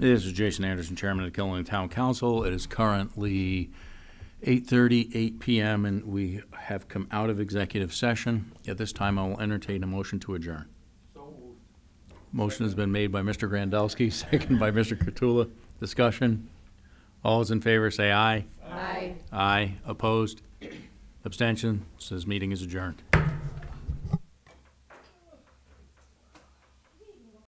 This is Jason Anderson, Chairman of the Killeen Town Council. It is currently 8:38 p.m. and we have come out of executive session. At this time, I will entertain a motion to adjourn. So moved. Motion has been made by Mr. Grandelsky, second by Mr. Cutula. Discussion. All those in favor say aye. Aye. Aye. Opposed? Abstention? Says meeting is adjourned.